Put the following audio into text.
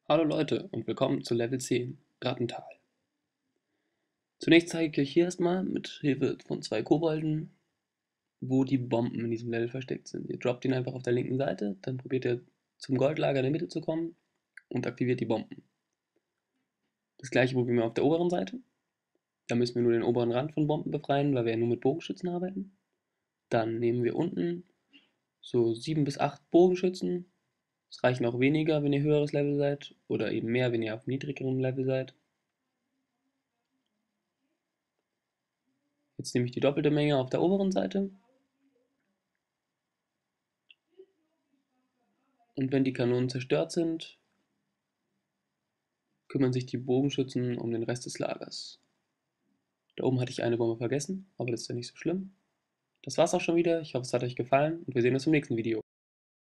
Hallo Leute und willkommen zu Level 10, Rattental. Zunächst zeige ich euch hier erstmal mit Hilfe von zwei Kobolden, wo die Bomben in diesem Level versteckt sind. Ihr droppt ihn einfach auf der linken Seite, dann probiert ihr zum Goldlager in der Mitte zu kommen und aktiviert die Bomben. Das gleiche probieren wir auf der oberen Seite. Da müssen wir nur den oberen Rand von Bomben befreien, weil wir ja nur mit Bogenschützen arbeiten. Dann nehmen wir unten so 7 bis 8 Bogenschützen. Es reichen auch weniger, wenn ihr höheres Level seid, oder eben mehr, wenn ihr auf niedrigerem Level seid. Jetzt nehme ich die doppelte Menge auf der oberen Seite. Und wenn die Kanonen zerstört sind, kümmern sich die Bogenschützen um den Rest des Lagers. Da oben hatte ich eine Bombe vergessen, aber das ist ja nicht so schlimm. Das war's auch schon wieder. Ich hoffe, es hat euch gefallen und wir sehen uns im nächsten Video.